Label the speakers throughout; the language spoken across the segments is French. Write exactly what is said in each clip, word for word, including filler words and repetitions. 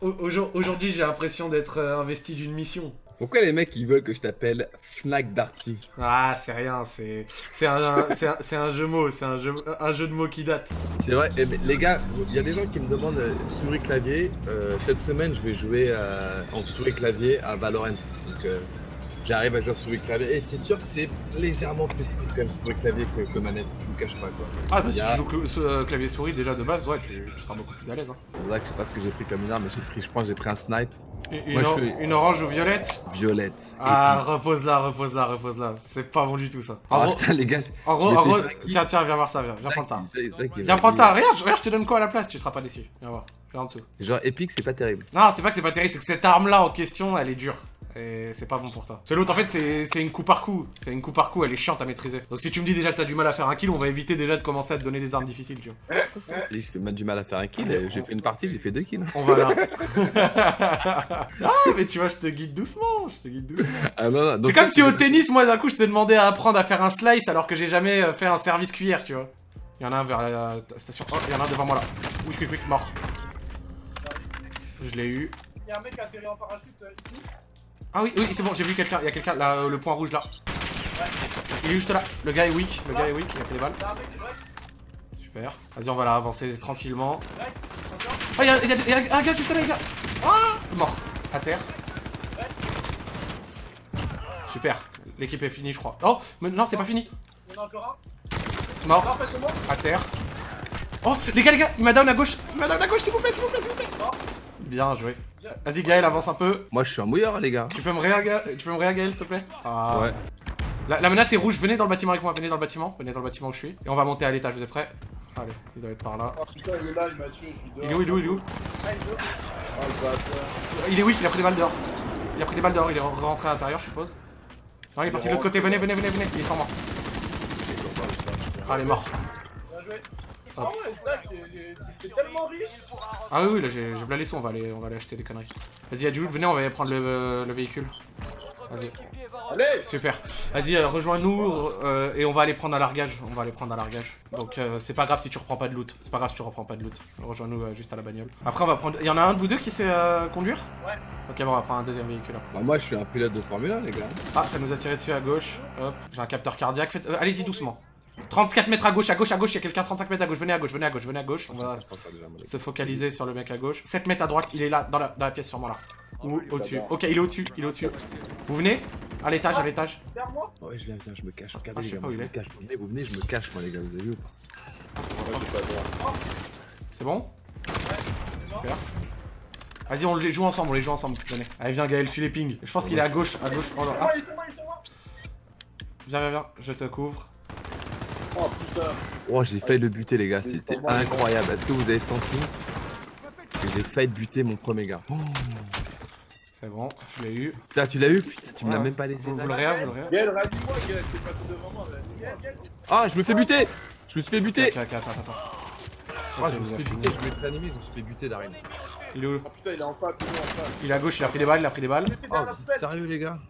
Speaker 1: Aujourd'hui, j'ai l'impression d'être euh, investi d'une mission.
Speaker 2: Pourquoi les mecs ils veulent que je t'appelle Fnac Darty?
Speaker 1: Ah, c'est rien, c'est c'est un, c'est un, c'est un jeu mot, c'est un jeu, un jeu de mots qui date.
Speaker 2: C'est vrai, et les gars, il y a des gens qui me demandent euh, souris clavier. Euh, cette semaine, je vais jouer euh, en souris clavier à Valorant. Donc euh, j'arrive à jouer en souris clavier. Et c'est sûr que c'est légèrement plus simple quand même souris clavier que, que manette. Je vous cache pas quoi.
Speaker 1: Ah bah si
Speaker 2: a...
Speaker 1: tu joues cl euh, clavier souris déjà de base, ouais, tu, tu seras beaucoup plus à l'aise. Hein.
Speaker 2: C'est vrai que je sais pas ce que j'ai pris comme une arme, mais j'ai pris, je pense, que j'ai pris un snipe.
Speaker 1: Une,
Speaker 2: Moi,
Speaker 1: or
Speaker 2: je suis...
Speaker 1: une orange ou violette?
Speaker 2: Violette.
Speaker 1: Ah, repose-la, repose-la, repose-la. C'est pas bon du tout ça. En
Speaker 2: oh,
Speaker 1: gros,
Speaker 2: putain, les gars.
Speaker 1: En gros, en gros tiens, tiens, viens voir ça, viens, viens prendre ça. Viens prendre ça, regarde, regarde, je te donne quoi à la place, tu seras pas déçu. Viens voir, viens en dessous.
Speaker 2: Genre épique, c'est pas terrible.
Speaker 1: Non, c'est pas que c'est pas terrible, c'est que cette arme-là en question, elle est dure. Et c'est pas bon pour toi. C'est l'autre, en fait, c'est une coup par coup. C'est une coup par coup, elle est chiante à maîtriser. Donc si tu me dis déjà que t'as du mal à faire un kill, on va éviter déjà de commencer à te donner des armes difficiles, tu vois.
Speaker 2: J'ai fait du mal à faire un kill, j'ai fait une partie, j'ai fait deux kills.
Speaker 1: On va là. Ah, mais tu vois, je te guide doucement, je te guide doucement.
Speaker 2: Ah, non, non,
Speaker 1: c'est comme si au tennis, moi, d'un coup, je te demandais à apprendre à faire un slice alors que j'ai jamais fait un service cuillère, tu vois. Il y en a un vers la station. Oh, il y en a un devant moi là. Oui, quick, quick, mort. Je l'ai eu.
Speaker 3: Il y a un mec qui a atterri en parachute euh, ici.
Speaker 1: Ah oui, oui, c'est bon, j'ai vu quelqu'un. Il y a quelqu'un, là, euh, le point rouge là. Ouais. Il est juste là. Le gars est weak, le gars est weak, il a pris des balles. Super. Vas-y, on va là avancer tranquillement. Oh, il y, y, y a un gars juste là, les gars. Ah, mort. À terre. Super. L'équipe est finie, je crois. Oh, mais non, c'est pas fini.
Speaker 3: Il y en a encore un.
Speaker 1: Mort. À terre. Oh, les gars, les gars, il m'a down à gauche. Il m'a down à gauche, s'il vous plaît, s'il vous plaît, s'il vous plaît. Bien joué. Vas-y, Gaël, avance un peu.
Speaker 2: Moi, je suis un mouilleur, les gars.
Speaker 1: Tu peux me réa, tu peux me réa, Gaël, s'il te plaît? Ah.
Speaker 2: Ouais.
Speaker 1: La, la menace est rouge. Venez dans le bâtiment avec moi. Venez dans le bâtiment. Venez dans le bâtiment où je suis. Et on va monter à l'étage. Vous êtes prêts? Allez, il doit être par là.
Speaker 3: Oh putain, il est là, il m'a tué.
Speaker 1: Il est où? Il est où? Il est où?
Speaker 3: Ah, il est où? Oh le bâtard.
Speaker 1: Il est weak, il a pris des balles dehors. Il a pris des balles dehors. Il est rentré à l'intérieur, je suppose. Non, il est parti de l'autre côté. Venez, venez, venez, venez. Il est sans moi. Ah, il est mort.
Speaker 3: Bien joué. Ah ouais, c'est c'est tellement riche.
Speaker 1: Ah oui, oui, là j'ai la laissé, on va aller on va aller acheter des conneries. Vas-y, Adjoud, venez, on va aller prendre le, le véhicule. Vas-y.
Speaker 3: Allez.
Speaker 1: Super. Vas-y, euh, rejoins-nous euh, et on va aller prendre un largage. On va aller prendre un largage. Donc euh, c'est pas grave si tu reprends pas de loot. C'est pas grave si tu reprends pas de loot. Rejoins-nous euh, juste à la bagnole. Après on va prendre. Il y en a un de vous deux qui sait euh, conduire? Ouais. Ok, bon, on va prendre un deuxième véhicule.
Speaker 2: Bah, moi je suis un pilote de Formule un, les gars.
Speaker 1: Ah, ça nous a tiré dessus à gauche. Hop, j'ai un capteur cardiaque. Faites... Euh, allez-y doucement. trente-quatre mètres à gauche, à gauche, à gauche, il y a quelqu'un, trente-cinq mètres à gauche, venez à gauche, venez à gauche, venez à gauche, on va se focaliser sur le mec à gauche. sept mètres à droite, il est là, dans la, dans la pièce sur moi là. Ou au-dessus. Ok, il est au-dessus, il est au-dessus. Vous venez? À l'étage, à l'étage.
Speaker 2: Ouais, je viens, viens, je me cache. Regardez,
Speaker 1: ah, je sais
Speaker 2: les gars,
Speaker 1: pas où
Speaker 2: je
Speaker 1: il
Speaker 2: me
Speaker 1: est.
Speaker 2: cache. Vous venez, vous venez, je me cache, moi, les gars, vous avez vu ou pas?
Speaker 1: C'est bon? Super. Vas-y, on les joue ensemble, on les joue ensemble. Venez. Allez, viens, Gaël, suis les pings. Je pense qu'il est à gauche, à gauche. Oh, ah. Viens, viens, viens, je te couvre.
Speaker 3: Oh putain.
Speaker 2: Oh, j'ai failli le buter, les gars, c'était incroyable. Est-ce que vous avez senti que j'ai failli buter mon premier gars? Oh.
Speaker 1: C'est bon, je l'ai eu.
Speaker 2: Putain, tu l'as eu? Putain, tu me l'as
Speaker 1: ouais.
Speaker 2: même pas laissé.
Speaker 1: Vous, vous le réa, vous le réa.
Speaker 3: Gaël, rallie-moi, Gaël, t'es pas tout devant moi.
Speaker 2: Ah, je me fais buter! Je me suis fait buter!
Speaker 1: Ok, ok, attends, attends.
Speaker 2: Ah, je me suis fait buter, je me suis animé, je me suis fait buter d'arène.
Speaker 1: Il est où?
Speaker 3: Oh putain, il est en face, il est en face.
Speaker 1: Il est à gauche, il a pris des balles, il a pris des balles.
Speaker 2: Oh, vous êtes sérieux, les gars?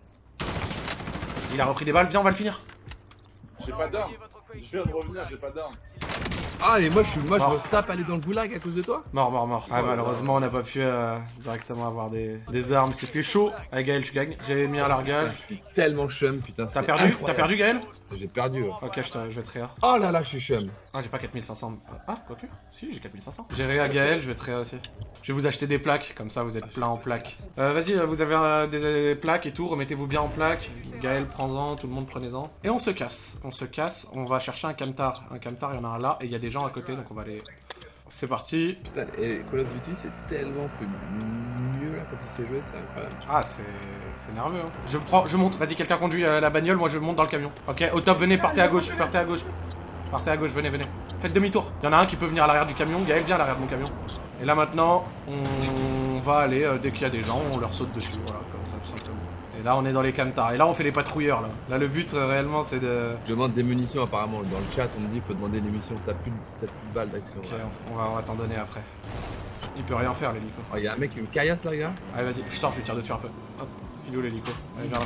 Speaker 1: Il a repris des balles, viens, on va le finir.
Speaker 3: J'ai pas d'armes. Je viens de revenir, j'ai pas d'armes.
Speaker 2: Ah, et moi, je, suis, moi, je
Speaker 1: mort.
Speaker 2: me tape aller dans le goulag à cause de toi?
Speaker 1: Mort, mort, mort. Ah, malheureusement, on n'a pas pu euh, directement avoir des, des armes. C'était chaud. Allez, Gaël, tu gagnes. J'ai mis un largage.
Speaker 2: Je suis tellement chum, putain.
Speaker 1: T'as perdu? T'as perdu, Gaël?
Speaker 2: J'ai perdu. Ouais.
Speaker 1: Ok, je, te, je vais te réa.
Speaker 2: Oh là là, je suis chum.
Speaker 1: Ah, j'ai pas quatre mille cinq cents. Ah, quoique. Si, j'ai quatre mille cinq cents. J'ai réa Gaël, je vais te réa aussi. Je vais vous acheter des plaques, comme ça vous êtes plein en plaques. Euh, Vas-y, vous avez euh, des, des plaques et tout, remettez-vous bien en plaques. Gaël, prends-en, tout le monde prenez-en. Et on se casse, on se casse, on va chercher un camtar. Un camtar, il y en a un là, et il y a des gens à côté, donc on va aller... C'est parti.
Speaker 2: Putain, et Call of Duty, c'est tellement plus mieux là quand tu sais jouer, c'est incroyable.
Speaker 1: Ah, c'est nerveux, hein. Je prends, je monte, vas-y, quelqu'un conduit euh, la bagnole, moi je monte dans le camion. Ok, au top, venez, partez à gauche, partez à gauche. Partez à gauche, venez, venez. Faites demi-tour. Il y en a un qui peut venir à l'arrière du camion. Gaël, viens à l'arrière de mon camion. Et là maintenant, on va aller, euh, dès qu'il y a des gens, on leur saute dessus. Voilà, comme ça, tout simplement. Et là, on est dans les camtars. Et là, on fait les patrouilleurs, là. Là, le but, euh, réellement, c'est de...
Speaker 2: Je demande des munitions, apparemment. Dans le chat, on me dit qu'il faut demander des munitions. T'as plus, plus de balles d'action.
Speaker 1: Ok, on va, on va t'en donner après. Il peut rien faire, l'hélico.
Speaker 2: Oh, il y a un mec qui me caillasse, là, gars.
Speaker 1: Allez, vas-y, je sors, je lui tire dessus un peu. Hop, il est où l'hélico? Allez, viens là.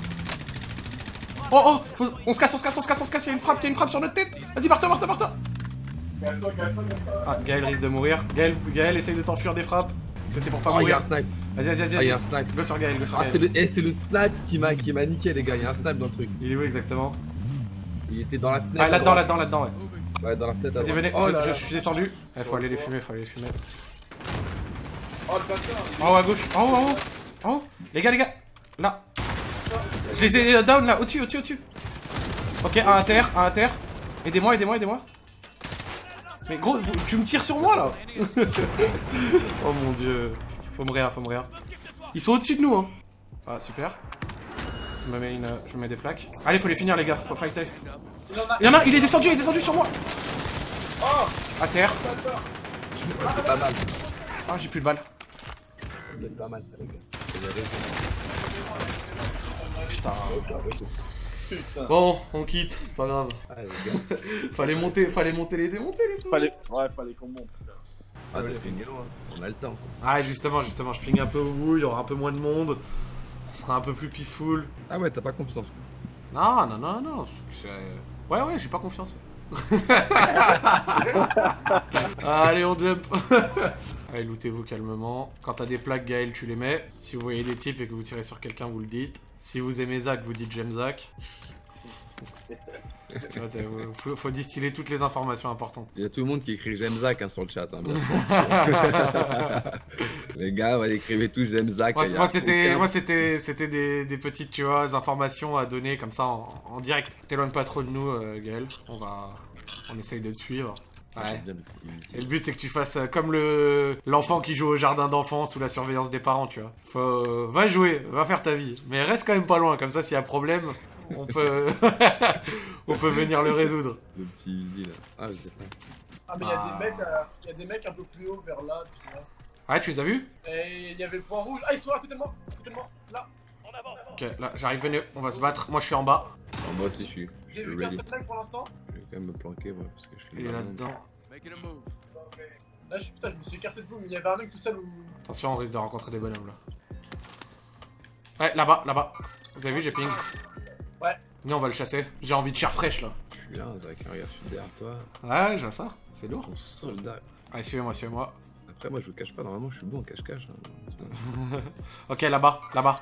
Speaker 1: Oh, oh faut... On se casse, on se casse, on se casse, on se casse. Il y a une frappe, il y a une frappe sur notre tête. Vas-y, barre-toi, barre-toi, barre-toi. Ah, Gaël risque de mourir. Gaël, Gaël, essaye de t'enfuir des frappes. C'était pour pas
Speaker 2: Oh, il y a
Speaker 1: mourir.
Speaker 2: un snipe.
Speaker 1: Vas-y, vas-y, vas-y.
Speaker 2: Ah, il y a un
Speaker 1: vas-y.
Speaker 2: snipe.
Speaker 1: Go sur Gaël, go sur
Speaker 2: Ah, c'est
Speaker 1: Gaël.
Speaker 2: le, eh, c'est le snipe qui m'a qui m'a niqué, les gars. Il y a un snipe dans le truc.
Speaker 1: Il est où exactement?
Speaker 2: Il était dans la fenêtre.
Speaker 1: Ah,
Speaker 2: à
Speaker 1: là-dedans,
Speaker 2: droite.
Speaker 1: là-dedans, là-dedans, ouais.
Speaker 2: Ouais, dans la fenêtre. à
Speaker 1: Vas-y,
Speaker 2: droite.
Speaker 1: venez,
Speaker 2: Oh
Speaker 1: je,
Speaker 2: là
Speaker 1: je-
Speaker 2: là.
Speaker 1: je suis descendu. Il faut aller les fumer, faut aller les fumer.
Speaker 3: Oh le bâtard.
Speaker 1: En haut à gauche, en haut, en haut, en haut. Les gars, les gars, là. Je les ai euh, down là, au-dessus, au-dessus, au-dessus. Ok, un à terre, un à terre. Aidez-moi, aidez-moi, aidez-moi. Mais gros, vous- tu me tires sur moi là. Oh mon dieu. Faut me réa, faut me réa. Ils sont au-dessus de nous, hein. Ah, super. Je me mets une, je me mets des plaques. Allez, faut les finir les gars, faut fighter.
Speaker 3: Il en a
Speaker 1: Il y en a un, il est descendu, il est descendu sur moi.
Speaker 3: Oh
Speaker 1: À terre.
Speaker 2: C'est pas mal.
Speaker 1: Ah, j'ai plus de balles.
Speaker 2: Ça doit être pas mal, ça, les gars.
Speaker 1: Putain.
Speaker 3: putain.
Speaker 1: Bon, on quitte, c'est pas grave.
Speaker 2: Ah, les gars.
Speaker 1: Fallait monter, fallait monter les démonter les trucs.
Speaker 3: Fallait... Ouais, fallait qu'on monte.
Speaker 2: Ah, t'as fait une galop, hein. On a le temps.
Speaker 1: Ah, justement, justement, je ping un peu au bout, il y aura un peu moins de monde. Ce sera un peu plus peaceful.
Speaker 2: Ah ouais, t'as pas confiance.
Speaker 1: Non, non, non, non. c'est- Ouais, ouais, j'ai pas confiance. Allez, on jump. Allez, lootez-vous calmement. Quand t'as des plaques, Gaël, tu les mets. Si vous voyez des types et que vous tirez sur quelqu'un, vous le dites. Si vous aimez Zach, vous dites j'aime Zach. Tu vois, t'as- faut, faut distiller toutes les informations importantes.
Speaker 2: Il y a tout le monde qui écrit j'aime Zach hein, sur le chat. Hein, bien sûr. Les gars, ouais, écrivez tous j'aime Zach.
Speaker 1: Moi,
Speaker 2: il y a
Speaker 1: moi, c'était,
Speaker 2: aucun-
Speaker 1: moi, c'était, c'était des, des petites, tu vois, informations à donner comme ça en, en direct. T'éloigne pas trop de nous, euh, Gaël. On va, on essaye de te suivre. Ouais.
Speaker 2: J'aime bien le petit-
Speaker 1: Et le but, c'est que tu fasses euh, comme le l'enfant qui joue au jardin d'enfants sous la surveillance des parents, tu vois. Faut, va jouer, va faire ta vie, mais reste quand même pas loin. Comme ça, s'il y a problème, on peut, on peut venir le résoudre.
Speaker 2: Le petit Easy là. Ah, je sais pas.
Speaker 3: Ah mais il y a
Speaker 1: Ah.
Speaker 3: des mecs, euh, il y a des mecs un peu plus haut vers là, tu vois.
Speaker 1: Ah, tu les as vus?
Speaker 3: Et il y avait le point rouge. Ah ils sont à côté de moi, à côté de moi, là.
Speaker 1: Ok, là, j'arrive, venez, on va se battre. Moi, je suis en bas.
Speaker 2: Alors, moi aussi, je suis, je
Speaker 3: J'ai
Speaker 2: suis
Speaker 3: vu qu'un
Speaker 2: ready.
Speaker 3: seul mec pour l'instant.
Speaker 2: Je vais quand même me planquer, moi, parce que je suis
Speaker 1: Il est
Speaker 2: là.
Speaker 1: là-dedans.
Speaker 3: Là je suis putain, je me suis écarté de vous, mais il y avait un mec tout seul où.
Speaker 1: Attention, on risque de rencontrer des bonhommes là. Ouais, là-bas, là-bas. Vous avez vu, j'ai ping.
Speaker 3: Ouais.
Speaker 1: Viens, on va le chasser. J'ai envie de chair fraîche là.
Speaker 2: Je suis là, Zach, regarde, je suis derrière toi.
Speaker 1: Ouais, j'ai ça. C'est lourd.
Speaker 2: Ton soldat.
Speaker 1: Allez, suivez-moi, suivez-moi.
Speaker 2: Après, moi, je vous cache pas, normalement, je suis bon en cache-cache. Hein.
Speaker 1: Ok, là-bas, là-bas.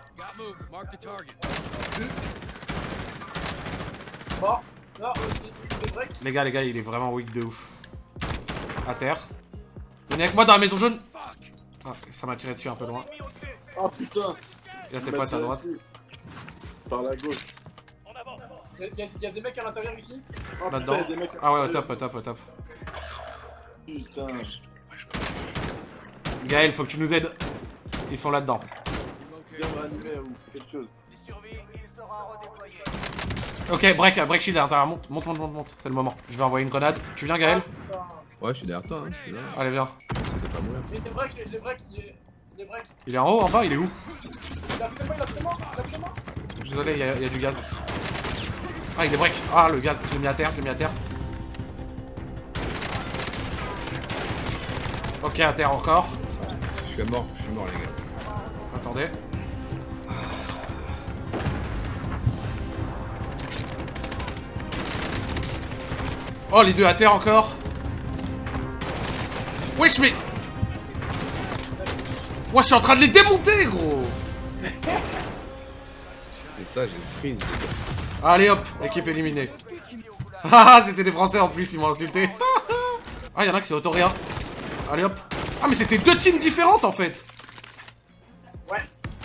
Speaker 3: Mort. Là, il est break.
Speaker 1: Les gars, les gars, il est vraiment weak de ouf. À terre. Venez avec moi dans la maison jaune. Ah, ça m'a tiré dessus un peu loin.
Speaker 3: Oh putain.
Speaker 1: Là, c'est pas à droite.
Speaker 3: Par la gauche. Il y, a- y a des mecs à l'intérieur ici. Oh,
Speaker 1: Là-dedans.
Speaker 3: putain, y a des mecs à
Speaker 1: Ah ouais, au
Speaker 3: l'intérieur.
Speaker 1: top, au top, au top.
Speaker 3: Putain.
Speaker 1: Gaël, faut que tu nous aides. Ils sont là-dedans.
Speaker 3: Viens me réanimer ou quelque chose.
Speaker 1: Ok, break, break shield à l'intérieur. Monte, monte, monte, monte, monte. C'est le moment. Je vais envoyer une grenade. Tu viens, Gaël?
Speaker 3: Putain.
Speaker 2: Ouais, je suis derrière toi, hein, je suis là.
Speaker 1: Allez, viens.
Speaker 2: J'essaie de pas mourir.
Speaker 3: Il est break, il est break, il est, il est break.
Speaker 1: Il est en haut, en bas, il est où?
Speaker 3: Il a fait moi, il a fait moi, il a fait moi.
Speaker 1: Désolé, il y, a- il y a du gaz. Ah, il est break. Ah, le gaz. Je l'ai mis à terre, je l'ai mis à terre. Ok, à terre encore.
Speaker 2: Je suis mort, je suis mort, les gars.
Speaker 1: Attendez. Oh, les deux à terre encore. Wesh, mais... Moi, je suis en train de les démonter, gros.
Speaker 2: C'est ça, j'ai freeze, les gars.
Speaker 1: Allez, hop, équipe éliminée. Ah, c'était des Français en plus, ils m'ont insulté. Ah, y'en a qui c'est autoréa. Allez, hop. Ah, mais c'était deux teams différentes, en fait.
Speaker 3: Ouais.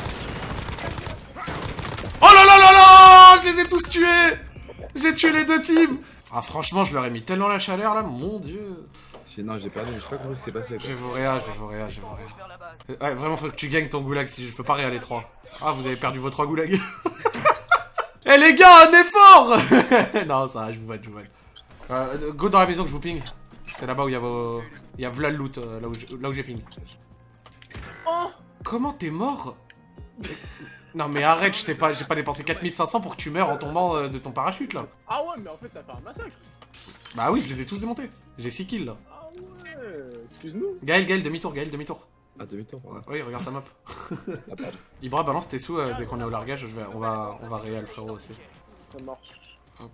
Speaker 1: Oh là là là là! Je les ai tous tués! J'ai tué les deux teams! Ah, franchement, je leur ai mis tellement la chaleur là, mon dieu!
Speaker 2: J'ai- Non, j'ai perdu, mais je sais pas comment ça s'est passé.
Speaker 1: Je
Speaker 2: Quoi.
Speaker 1: vais vous réa, je vais vous réa, je vais vous réa. Ouais, vraiment, faut que tu gagnes ton goulag si je peux pas réa les trois. Ah, vous avez perdu vos trois goulags. Eh les gars, un effort! Non, ça va, je vous vanne, je vous vanne. Euh, go dans la maison que je vous ping. C'est là-bas où il y a vos. Il y a v'là le loot, euh, là où je- là où j'ai ping.
Speaker 3: Oh.
Speaker 1: Comment t'es mort? Non mais arrête, je t'ai pas, j'ai pas dépensé quatre mille cinq cents pour que tu meurs en tombant euh, de ton parachute là.
Speaker 3: Ah ouais, mais en fait, t'as fait un massacre.
Speaker 1: Bah oui, je les ai tous démontés. J'ai six kills là.
Speaker 3: Ah ouais, excuse-nous.
Speaker 1: Gaël, Gaël, demi-tour, Gaël, demi-tour.
Speaker 2: Ah, demi-tour, pardon.
Speaker 1: Oui, regarde ta map.
Speaker 2: Ah, pardon.
Speaker 1: Ibra, balance tes sous euh, dès qu'on est au largage, je vais, on va, on va réel frérot aussi.
Speaker 3: Ça marche.
Speaker 1: Hop,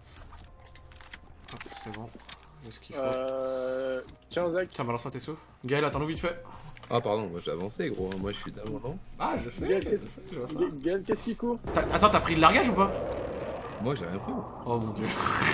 Speaker 1: c'est bon. J'ai ce qu'il faut.
Speaker 3: Euh. Tiens, Zach.
Speaker 1: Tiens, balance-moi tes sous. Gaël, attends-nous vite fait.
Speaker 2: Ah pardon, moi j'ai avancé gros, moi je suis d'avant, non?
Speaker 1: Ah, je sais,
Speaker 3: Gaël,
Speaker 1: je
Speaker 3: qu'est-ce
Speaker 1: sais, je vois ça.
Speaker 3: Gaël, qu'est-ce qui court?
Speaker 1: T'as- Attends, t'as pris le largage ou pas?
Speaker 2: Moi j'ai rien pris. Moi.
Speaker 1: Oh mon dieu.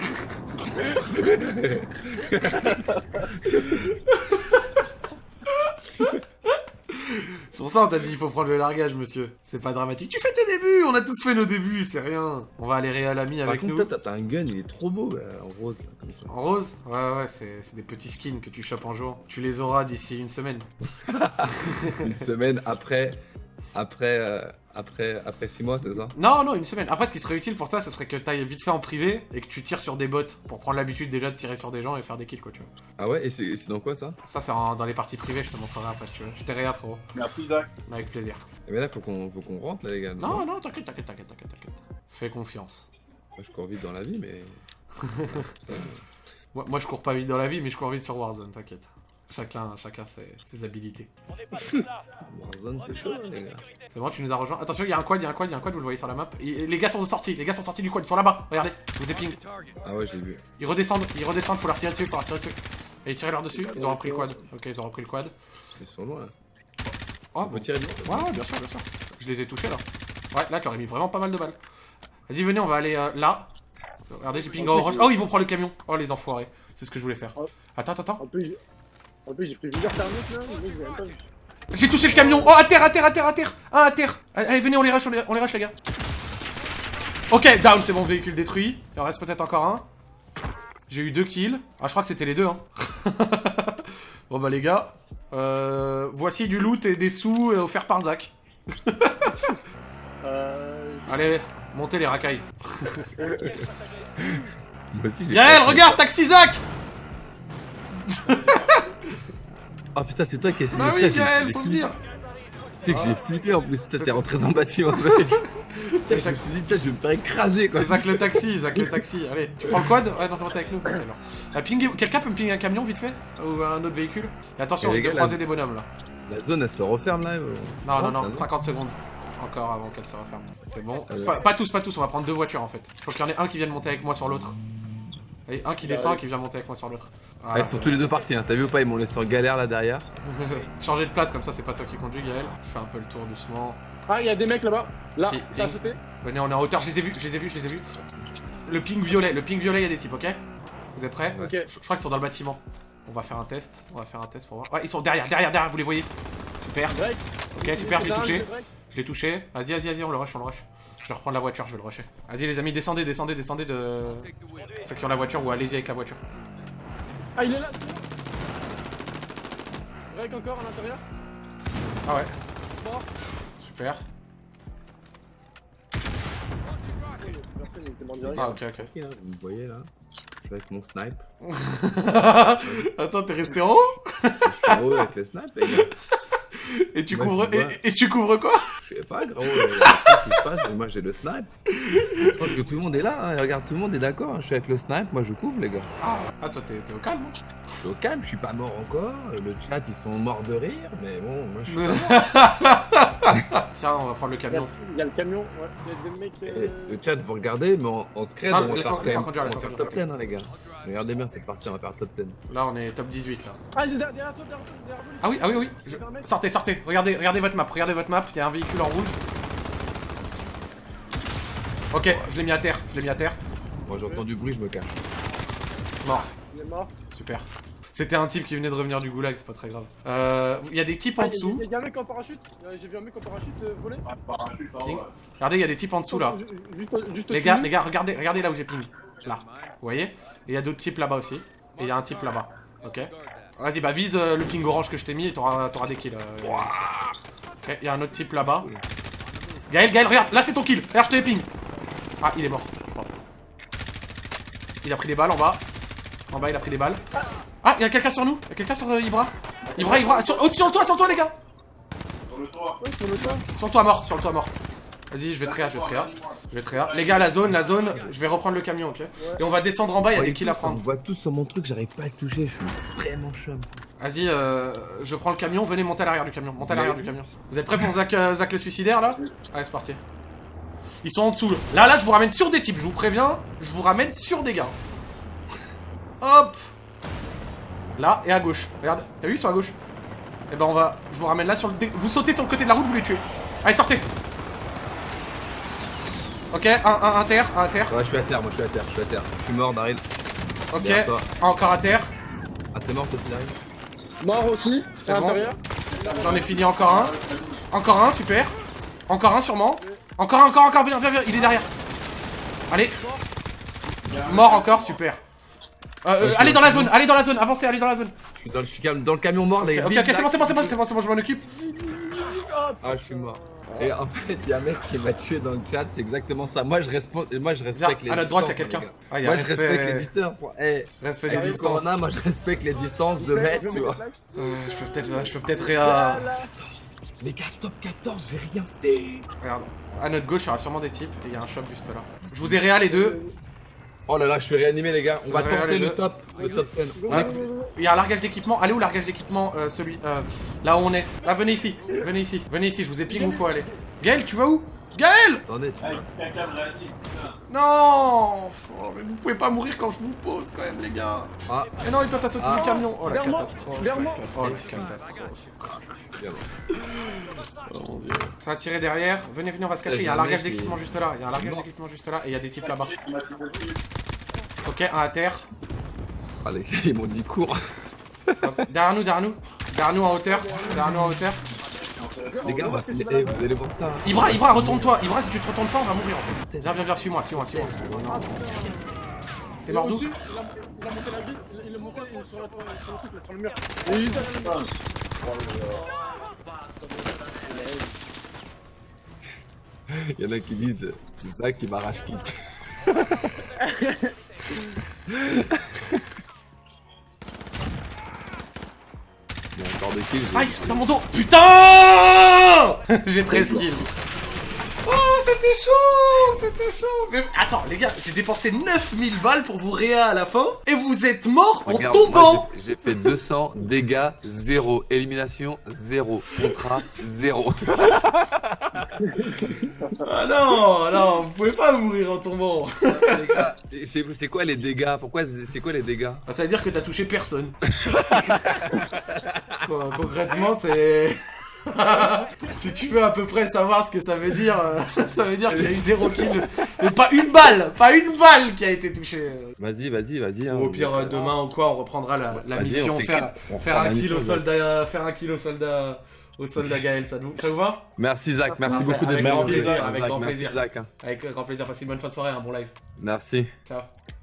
Speaker 1: C'est pour ça on t'a dit il faut prendre le largage, monsieur. C'est pas dramatique. Tu fais tes débuts, on a tous fait nos débuts, c'est rien. On va aller réel ami
Speaker 2: Par
Speaker 1: avec
Speaker 2: contre,
Speaker 1: nous.
Speaker 2: toi t'as un gun, il est trop beau là, en rose là, comme ça.
Speaker 1: En rose? Ouais, ouais, c'est c'est des petits skins que tu chopes en jour. Tu les auras d'ici une semaine.
Speaker 2: Une semaine après, après, euh, après, après six mois, c'est ça?
Speaker 1: Non, non, une semaine. Après, ce qui serait utile pour toi, ce serait que t'ailles vite fait en privé et que tu tires sur des bots pour prendre l'habitude déjà de tirer sur des gens et faire des kills, quoi, tu vois.
Speaker 2: Ah ouais, et c'est c'est dans quoi ça?
Speaker 1: Ça, c'est en- dans les parties privées, je te montrerai après si tu veux. Je t'ai réa, frérot.
Speaker 3: Merci, Zach.
Speaker 1: Avec plaisir.
Speaker 2: Eh mais là faut qu'on faut qu'on rentre là les gars.
Speaker 1: Non, non, t'inquiète, t'inquiète, t'inquiète, t'inquiète, t'inquiète. Fais confiance.
Speaker 2: Moi je cours vite dans la vie mais... ça,
Speaker 1: Moi, moi, je cours pas vite dans la vie, mais je cours vite sur Warzone, t'inquiète. Chacun, chacun ses, ses habilités.
Speaker 2: Warzone c'est chaud hein, les gars.
Speaker 1: C'est bon, tu nous as rejoint. Attention, il y a un quad, il y a un quad, il y a un quad, vous le voyez sur la map. Et les gars sont sortis, les gars sont sortis du quad, ils sont là-bas. Regardez, je vous ai ping.
Speaker 2: Ah ouais je l'ai vu.
Speaker 1: Ils redescendent, ils redescendent, faut leur tirer dessus, faut leur tirer dessus. Et ils tirent leur dessus, ils ont repris le quad. Ok, ils ont repris le quad.
Speaker 2: Ils sont loin là.
Speaker 1: Oh,
Speaker 2: On peut tirer vite.
Speaker 1: ouais, ouais, bien sûr, bien sûr. Je les ai touchés là. Ouais, là, j'aurais mis vraiment pas mal de balles. Vas-y, venez, on va aller euh, là. Regardez, j'ai ping en orange. Oh, ils vont prendre le camion. Oh, les enfoirés. C'est ce que je voulais faire. Attends, attends, attends.
Speaker 3: En plus, j'ai- en plus, j'ai pris une heure par mec là, mais j'ai même pas vu.
Speaker 1: J'ai touché le camion. Oh, à terre, à terre, à terre, à terre. Un à terre. Allez, venez, on les rush, on les, on les rush, les gars. Ok, down, c'est bon, véhicule détruit. Il en reste peut-être encore un. J'ai eu deux kills. Ah, je crois que c'était les deux, hein. Bon, bah, les gars. Euh, voici du loot et des sous euh, offerts par Zach.
Speaker 3: Euh.
Speaker 1: Allez, montez les racailles.
Speaker 2: Moi aussi j'ai...
Speaker 1: Yael, regarde, taxi Zach.
Speaker 2: Oh putain c'est toi qui as essayé
Speaker 1: Bah
Speaker 2: de...
Speaker 1: oui,
Speaker 2: Putain, j'ai-
Speaker 1: Gaël,
Speaker 2: j'ai
Speaker 1: faut
Speaker 2: flippé.
Speaker 1: venir.
Speaker 2: Tu sais que j'ai flippé en plus, t'es rentré dans le bâtiment mec.
Speaker 1: C'est
Speaker 2: Je me suis dit putain je vais me faire écraser quoi.
Speaker 1: C'est Zach le taxi, Zach le taxi. Allez, tu prends le quad? Ouais, non, ça va avec nous. Ok, alors. Euh, pinguer- Quelqu'un peut me pinguer un camion vite fait? Ou un autre véhicule? Et attention, on
Speaker 2: Et les
Speaker 1: risque de
Speaker 2: gars,
Speaker 1: croiser
Speaker 2: là-
Speaker 1: des bonhommes là.
Speaker 2: La zone elle se referme là euh.
Speaker 1: Non, non,
Speaker 2: ça,
Speaker 1: non, cinquante secondes. Encore avant qu'elle se referme. C'est bon.
Speaker 2: Euh.
Speaker 1: Pas, pas tous, pas tous, on va prendre deux voitures en fait. Faut qu'il y en ait un qui vienne monter avec moi sur l'autre. Et un qui descend et qui vient monter avec moi sur l'autre.
Speaker 2: Ah, ils sont tous les deux partis hein, t'as vu ou pas, ils m'ont laissé en galère là derrière.
Speaker 1: Changer de place comme ça, c'est pas toi qui conduis, Gaël. Je fais un peu le tour doucement.
Speaker 3: Ah, il y a des mecs là-bas. Là,
Speaker 1: Et-
Speaker 3: ça a
Speaker 1: et-
Speaker 3: sauté.
Speaker 1: Venez, on est en hauteur, je les ai vus, je les ai vus, je les ai vus. Le ping violet, le ping violet, il y a des types, ok? Vous êtes prêts?
Speaker 3: Ok.
Speaker 1: Je, je crois qu'ils sont dans le bâtiment. On va faire un test, on va faire un test pour voir. Ouais, ils sont derrière, derrière, derrière, vous les voyez? Super.
Speaker 3: Break.
Speaker 1: Ok, super, je l'ai
Speaker 3: Break,
Speaker 1: touché.
Speaker 3: break.
Speaker 1: Je l'ai touché. Vas-y, vas-y, vas-y, on le rush, on le rush. Je vais reprendre la voiture, je vais le rusher. Vas-y, les amis, descendez, descendez, descendez de. Ceux qui ont la voiture ou allez-y avec la voiture.
Speaker 3: Ah, il est là. Break encore à l'intérieur.
Speaker 1: Ah ouais,
Speaker 3: Mort.
Speaker 1: super.
Speaker 3: Personne, il était mort direct.
Speaker 1: Ah, ok, ok.
Speaker 2: Ok, hein, vous me voyez là. Je suis avec mon snipe.
Speaker 1: Attends, t'es resté en haut?
Speaker 2: Je suis en haut avec le snipe les gars.
Speaker 1: Et tu
Speaker 2: Moi,
Speaker 1: couvres.
Speaker 2: je vois.
Speaker 1: Et, et tu couvres quoi?
Speaker 2: Je sais pas gros, euh, qu'est-ce qui se passe, moi j'ai le snipe. Je pense que tout le monde est là, hein. Regarde tout le monde est d'accord, hein. Je suis avec le snipe, moi je couvre les gars.
Speaker 1: Ah, ah toi, t'es t'es au calme.
Speaker 2: Je suis au calme, je suis pas mort encore, le chat ils sont morts de rire, mais bon, moi je suis pas
Speaker 1: Tiens, on va prendre le
Speaker 3: Il y, a,
Speaker 1: camion.
Speaker 3: il y a le camion, ouais. Il y a des mecs.
Speaker 2: Eh,
Speaker 3: Euh...
Speaker 2: le chat vous regardez, mais en, en secret,
Speaker 1: Ah,
Speaker 2: on va
Speaker 1: laisse-moi-
Speaker 2: faire,
Speaker 1: laisse-moi
Speaker 2: quand
Speaker 1: conduire,
Speaker 2: même- on va
Speaker 1: laisse-moi
Speaker 2: faire top
Speaker 1: conduire.
Speaker 2: ten hein les gars. Regardez bien cette partie, on va faire top ten.
Speaker 1: Là, on est top dix-huit là.
Speaker 3: Ah, il est derrière derrière toi, derrière toi, derrière toi.
Speaker 1: Ah oui, ah oui, oui. Je- Sortez, sortez. Regardez, regardez votre map. Regardez votre map. Il y a un véhicule en rouge. Ok, je l'ai mis à terre. Je l'ai mis à terre.
Speaker 2: Moi j'entends du bruit, je me cache.
Speaker 1: Mort.
Speaker 3: Il est mort.
Speaker 1: Super. C'était un type qui venait de revenir du goulag, c'est pas très grave. Euh, Il y a des types en
Speaker 3: Ah, il y a-
Speaker 1: dessous.
Speaker 3: il y a un mec en parachute. Euh, J'ai vu un mec en parachute euh, voler.
Speaker 1: Ping. Regardez, il y a des types en dessous là.
Speaker 3: Ju- Juste, au- juste
Speaker 1: Les
Speaker 3: au-dessus
Speaker 1: gars,
Speaker 3: de nous.
Speaker 1: les gars, regardez, regardez là où j'ai ping. Là. Vous voyez? Et il y a d'autres types là-bas aussi. Et il y a un type là-bas. Ok. Vas-y, bah vise euh, le ping orange que je t'ai mis et t'auras t'auras des kills. euh. Ok, il y a un autre type là-bas. Gaël, Gaël, regarde, là c'est ton kill. Regarde, je te les ping. Ah, il est mort. Bon. Il a pris des balles en bas. En bas, il a pris des balles. Ah, il y a quelqu'un sur nous. Il y a quelqu'un sur euh, Ibra. Ibra, Ibra. Sur, au-dessus, sur le toit, sur le toit, les gars.
Speaker 3: Ouais, sur le toit.
Speaker 1: Sur le toit mort, sur le toit mort. Vas-y, je vais tréa, je vais tréa. Je vais tréa. Les gars, la zone, la zone, je vais reprendre le camion, ok? Et on va descendre en bas, il y a des kills à
Speaker 2: On
Speaker 1: prendre.
Speaker 2: voit tous sur mon truc, j'arrive pas à le toucher, je suis vraiment chum.
Speaker 1: Vas-y, euh, je prends le camion, venez monter à l'arrière du camion. Montez à l'arrière du camion. Vous êtes prêts pour Zach, euh, Zach le suicidaire là? Allez, c'est parti. Ils sont en dessous. Là, là, je vous ramène sur des types, je vous préviens. Je vous ramène sur des gars. Hop. Là et à gauche. Regarde, t'as vu, ils sont à gauche. Et ben on va... Je vous ramène là sur le... Dé... Vous sautez sur le côté de la route, vous les tuez. Allez, sortez. Ok, un, un, un terre, un à terre.
Speaker 2: Ouais, je suis à terre, moi je suis à terre, je suis à terre. Je suis mort, Daryl.
Speaker 1: Ok, encore à terre.
Speaker 2: Ah, t'es mort, toi, Daryl?
Speaker 3: Mort aussi, c'est à
Speaker 1: bon.
Speaker 3: l'intérieur.
Speaker 1: J'en ai fini encore un. Encore un, super. Encore un, sûrement. Encore un, encore, encore, viens, viens, viens, il est derrière. Allez. Mort encore, super. Euh, euh, allez dans la zone, allez dans la zone, avancez, allez dans la zone.
Speaker 2: Je suis dans le, je suis dans le camion mort, les
Speaker 1: Ok, ok, c'est bon, c'est bon, c'est bon, c'est bon, c'est bon, je m'en occupe.
Speaker 2: Ah, je suis mort. Et en fait, il y a un mec qui m'a tué dans le chat, c'est exactement ça. Moi, je, respo- moi, je respecte les
Speaker 1: à notre droite, il y a
Speaker 2: distances,
Speaker 1: quelqu'un.
Speaker 2: les gars. Moi, je respecte les distances. Eh,
Speaker 1: Respect
Speaker 2: les
Speaker 1: des
Speaker 2: distances.
Speaker 1: distances.
Speaker 2: Moi, je respecte les distances de mètres, tu vois.
Speaker 1: Euh, je peux peut-être, je peux peut-être réa...
Speaker 2: Les gars, top quatorze, j'ai rien fait.
Speaker 1: Regarde, à notre gauche, il y aura sûrement des types et il y a un shop juste là. Je vous ai réa les deux.
Speaker 2: Oh là là, je suis réanimé, les gars. On va
Speaker 1: Ouais,
Speaker 2: tenter
Speaker 1: les
Speaker 2: le
Speaker 1: deux.
Speaker 2: top, le top dix. On
Speaker 1: Ouais.
Speaker 2: est-
Speaker 1: Il y a un largage d'équipement. Allez où largage d'équipement euh, celui euh, là où on est. Là, venez ici. Venez ici. Venez ici. Je vous ai ping où faut aller. Gaël, tu vas où? Gaël!
Speaker 2: Attendez, tu vois.
Speaker 1: Non! Oh, mais vous pouvez pas mourir quand je vous pose quand même, les gars.
Speaker 2: Ah,
Speaker 1: Et non, et toi t'as sauté
Speaker 2: Ah.
Speaker 1: du camion. Oh la
Speaker 3: Vers moi.
Speaker 1: catastrophe.
Speaker 3: Vers moi.
Speaker 1: Oh la catastrophe.
Speaker 2: regarde.
Speaker 1: Oh mon dieu. Ça va tirer derrière. Venez, venez, on va se cacher. Il y a un
Speaker 2: Le mec,
Speaker 1: largage
Speaker 2: il-
Speaker 1: d'équipement juste là. Il y a un largage
Speaker 2: mort.
Speaker 1: d'équipement juste là. Et il y a des types là-bas. Ok, un à terre.
Speaker 2: Ah, les gars, ils m'ont dit cours.
Speaker 1: Hop. Derrière nous, derrière nous. Derrière nous en hauteur. Derrière nous en hauteur.
Speaker 2: Les gars, on va finir. Eh, vous allez voir ça. hein.
Speaker 1: Ibra, Ibra, retourne-toi. Ibra, si tu te retournes pas, on va mourir en fait. Viens, viens, viens, suis-moi, suis-moi, suis-moi. T'es mort d'où?
Speaker 3: Il a il a monté la ville, il est monté sur la- sur le truc là, sur le mur. Et il-
Speaker 2: Il y en a qui disent Zach qui m'arrache kit. Il y a encore des kills. j'ai-
Speaker 1: Aïe, dans mon dos. Putain! J'ai treize kills. Oh, c'était chaud, c'était chaud. Mais attends, les gars, j'ai dépensé neuf mille balles pour vous réa à la fin et vous êtes morts en
Speaker 2: Regarde,
Speaker 1: tombant.
Speaker 2: moi, j'ai- j'ai fait deux cents dégâts, zéro. Élimination, zéro. Contrat, zéro.
Speaker 1: Ah non, non, vous pouvez pas mourir en tombant.
Speaker 2: Les gars, c'est c'est quoi les dégâts? Pourquoi c'est quoi les dégâts?
Speaker 1: Ah, ça veut dire que t'as touché personne. Quoi, concrètement, c'est... Si tu veux à peu près savoir ce que ça veut dire, euh, ça veut dire qu'il y a eu zéro kill. Mais pas une balle, pas une balle qui a été touchée.
Speaker 2: Vas-y, vas-y, vas-y. hein.
Speaker 1: Ou au pire, euh, demain ou quoi, on reprendra la, la
Speaker 2: Vas-y,
Speaker 1: mission,
Speaker 2: on fait
Speaker 1: faire,
Speaker 2: quatre- on
Speaker 1: faire
Speaker 2: fera
Speaker 1: un
Speaker 2: la
Speaker 1: kill
Speaker 2: mission,
Speaker 1: au
Speaker 2: ouais.
Speaker 1: soldat, faire un kill au soldat, au soldat Gaël, ça, vous- ça vous va?
Speaker 2: Merci Zach, merci
Speaker 1: Avec
Speaker 2: beaucoup d'être
Speaker 1: grand
Speaker 2: venu.
Speaker 1: plaisir, avec
Speaker 2: Zach,
Speaker 1: grand
Speaker 2: merci
Speaker 1: plaisir.
Speaker 2: Zach, hein.
Speaker 1: Avec grand plaisir, passez une bonne fin de soirée, un bon live.
Speaker 2: Merci.
Speaker 1: Ciao.